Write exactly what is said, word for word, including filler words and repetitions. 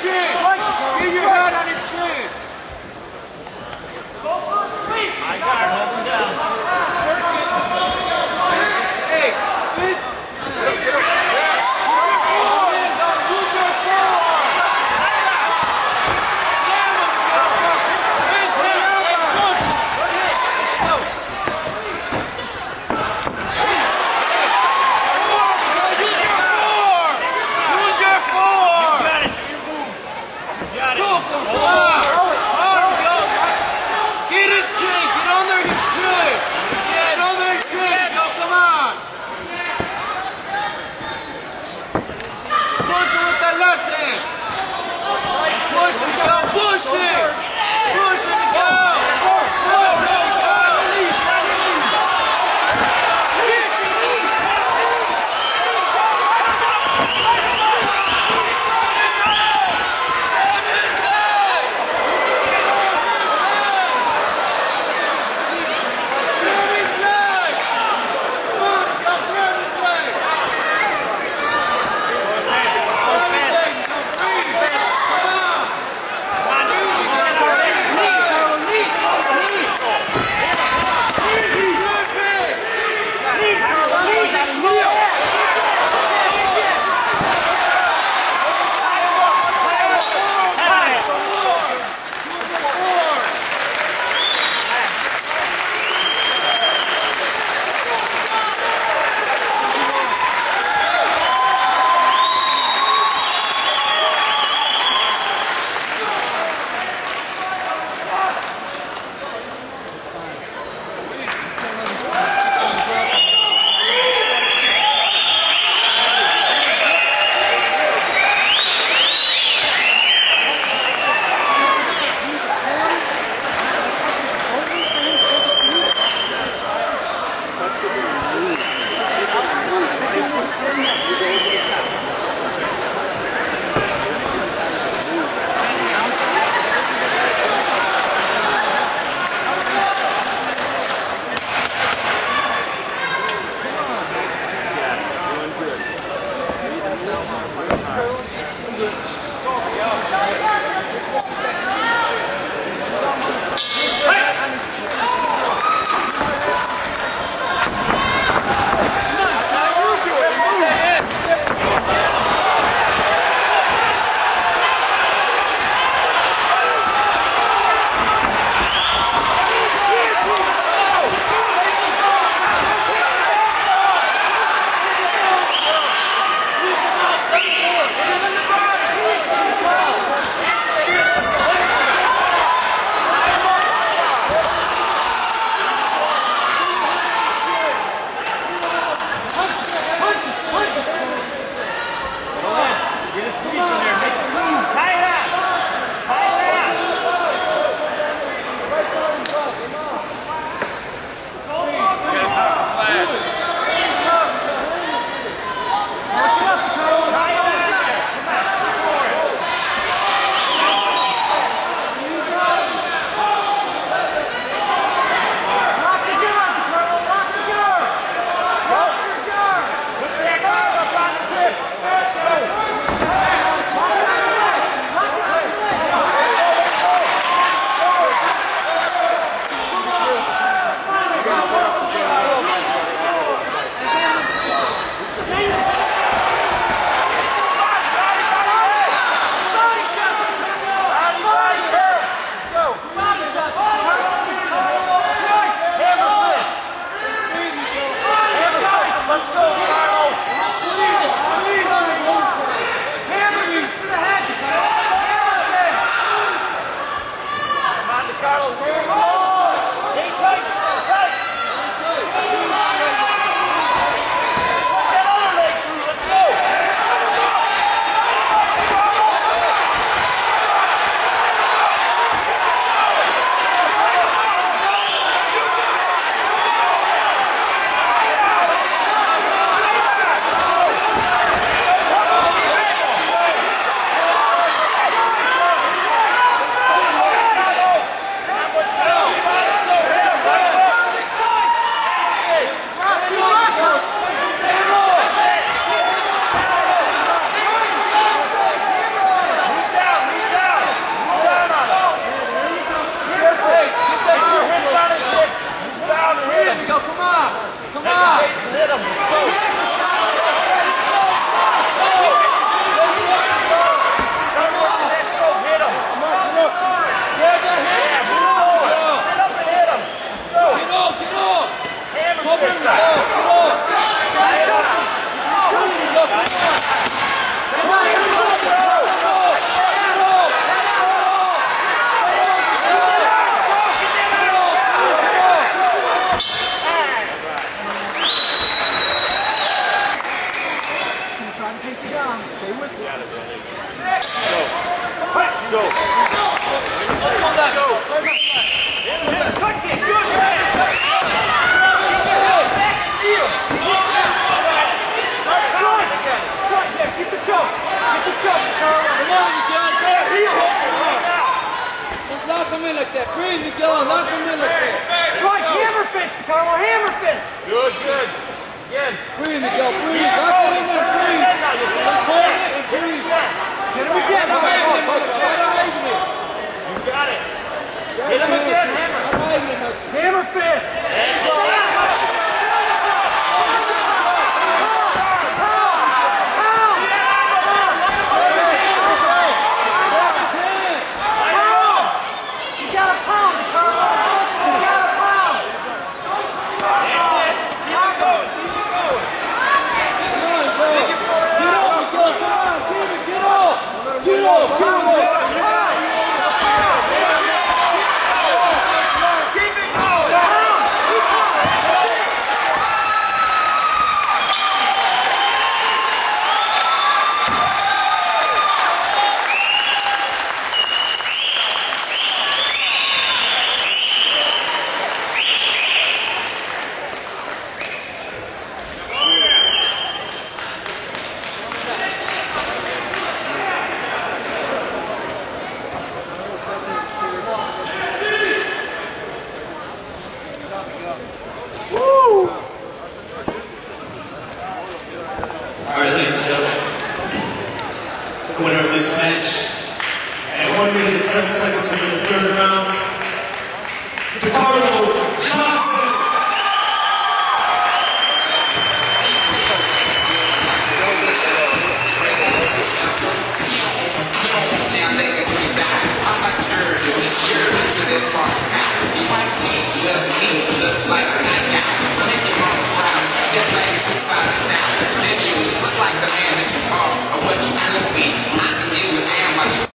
chin. Get your hand on his chin. I got it. Hold him down. Hey, this. Get up. like that. Breathe, Miguel. Lock him in like that. Strike, hammer fist, Carlo, hammer fist. Good, good. Again. Breathe, Miguel. Breathe. Lock him in there. Breathe. Just hold it and breathe. Get him again. Right eye him, Michael. Right eye him. You got it. Hit him again, hammer. Right eye him, Michael. Hammer fist. Hands up. Alright, ladies and gentlemen, the winner of this match, at one minute and seven seconds into the third round, Carlo Johnson. I'm not sure if you're to this part of town. You might think you love to eat, look like a night out. But if you're on the ground, you're playing two sides now. Then you look like the man that you are, or what you could be. I can give a damn about you.